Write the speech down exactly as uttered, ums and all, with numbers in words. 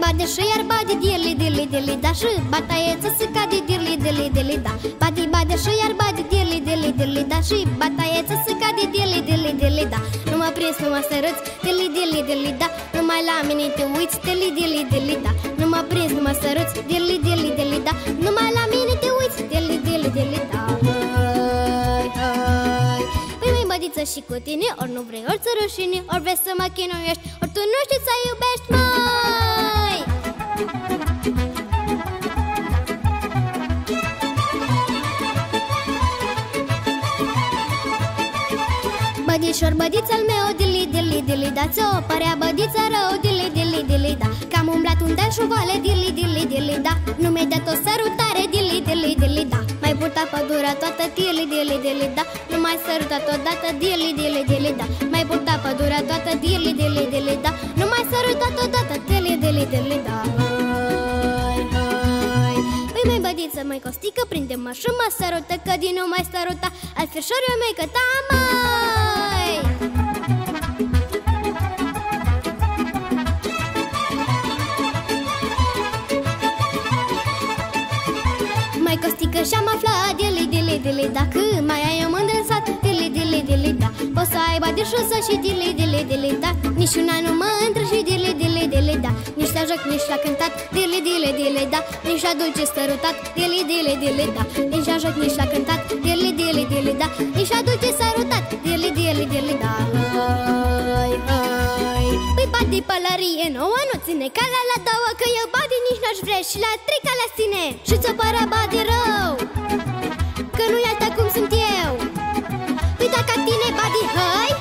bade și iar bade dili dili dili da. Și bataie-ță să cade dili dili dili da. Bade bade și iar bade dili dili dili da. Și bataie-ță să cade dili dili dili da. Nu mă prins, nu mă sărăți, dili dili dili da. Numai la mine te uiți, dili dili dili da. Nu mă prins, nu mă sărăți, dili dili dili da. Numai la mine te uiți, dili dili dili da. Hai, hai. Păi măi bădiță și cu tine, ori nu vrei, ori ți rușine, ori vrei să mă chinuiești, ori tu nu știi să iubești, măi. Bădișor, bădiță-l meu, dili, dili, dili, da. Ți-o părea bădiță rău, dili, dili, dili, da. Că am umblat un deal șuvale, dili, dili, dili, da. Nu mi-ai dat o sărutare, dili, dili, dili, da. Mai purta pădurea toată, dili, dili, dili, da. Nu mai sărutat odată, dili, dili, dili, da. Mai purta pădurea toată, dili, dili, dili, da. Nu mai sărutat odată, dili, dili, dili, da. Hai, hai. Păi măi bădiță, măi Costică, prinde-mă și mă sărută, că din nou mai săruta al firșoriu mei, că ta, măi. Mai Costică și-am aflat, dili, dili, dili, dacă mai ai o mândră în sat, dili, dili, dili, da. Poți să ai badișusă și dili, dili, dili, da. Nici una nu mă intră și dili, dili, dili, da. Nici la joc, nici la cântat, dili, dili, dili, da. Nici la dulce sărutat, dili, dili, dili, da. Nici la joc, nici la cântat, dili, dili, dili, da. Nici la dulce sărutat, dili, dili, dili, da. Hai, hai. Păi badi pălărie nouă, nu ține calea la două, că eu badi nici n-aș vrea și la trei calea ține. Și ți-o părea badi rău, că nu-i alta cum sunt eu. Păi dacă tine badi, hai.